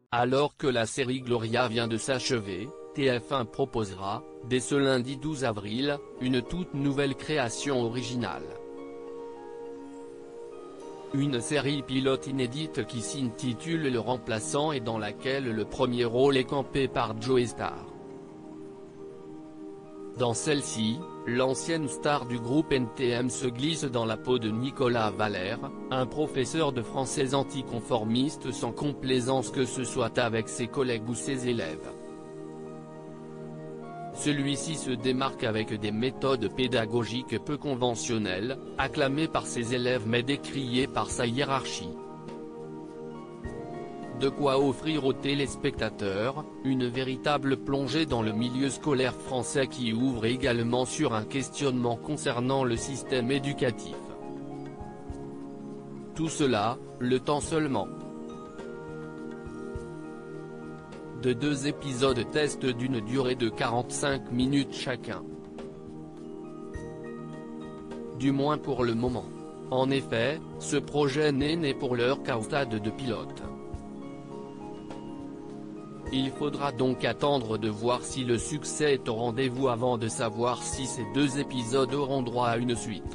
Alors que la série Gloria vient de s'achever, TF1 proposera, dès ce lundi 12 avril, une toute nouvelle création originale. Une série pilote inédite qui s'intitule Le Remplaçant et dans laquelle le premier rôle est campé par Joey Starr. Dans celle-ci, l'ancienne star du groupe NTM se glisse dans la peau de Nicolas Valère, un professeur de français anticonformiste sans complaisance que ce soit avec ses collègues ou ses élèves. Celui-ci se démarque avec des méthodes pédagogiques peu conventionnelles, acclamées par ses élèves mais décriées par sa hiérarchie. De quoi offrir aux téléspectateurs, une véritable plongée dans le milieu scolaire français qui ouvre également sur un questionnement concernant le système éducatif. Tout cela, le temps seulement de 2 épisodes test d'une durée de 45 minutes chacun. Du moins pour le moment. En effet, ce projet n'est né pour l'heure qu'au stade de pilote. Il faudra donc attendre de voir si le succès est au rendez-vous avant de savoir si ces 2 épisodes auront droit à une suite.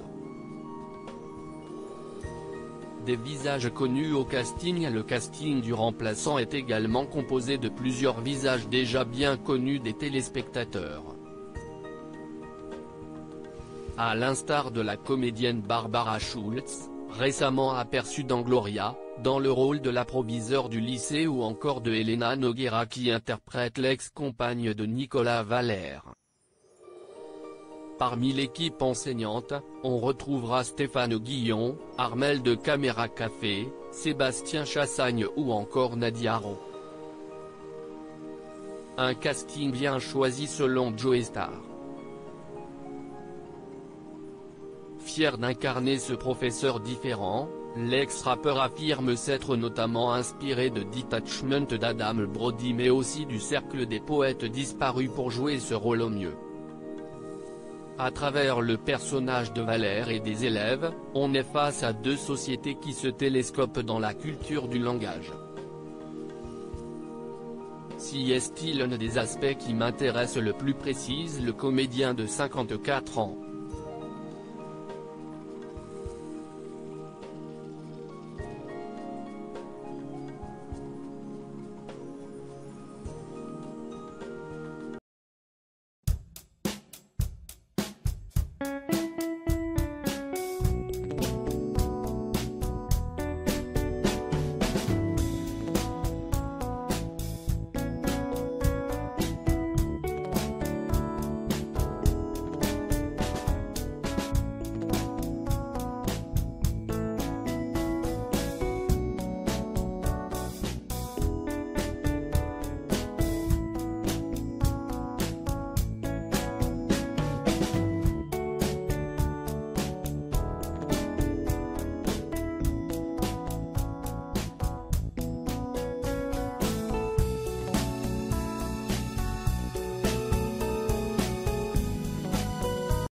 Des visages connus au casting. Le casting du Remplaçant est également composé de plusieurs visages déjà bien connus des téléspectateurs. À l'instar de la comédienne Barbara Schultz, récemment aperçue dans Gloria, dans le rôle de l'approviseur du lycée ou encore de Elena Noguera qui interprète l'ex-compagne de Nicolas Valère. Parmi l'équipe enseignante, on retrouvera Stéphane Guillon, Armel de Caméra Café, Sébastien Chassagne ou encore Nadia Ron. Un casting bien choisi selon Joey Starr. Fier d'incarner ce professeur différent, l'ex-rappeur affirme s'être notamment inspiré de Detachment d'Adam Brody mais aussi du Cercle des poètes disparus pour jouer ce rôle au mieux. À travers le personnage de Valère et des élèves, on est face à 2 sociétés qui se télescopent dans la culture du langage. Si est-il un des aspects qui m'intéresse le plus, précise le comédien de 54 ans.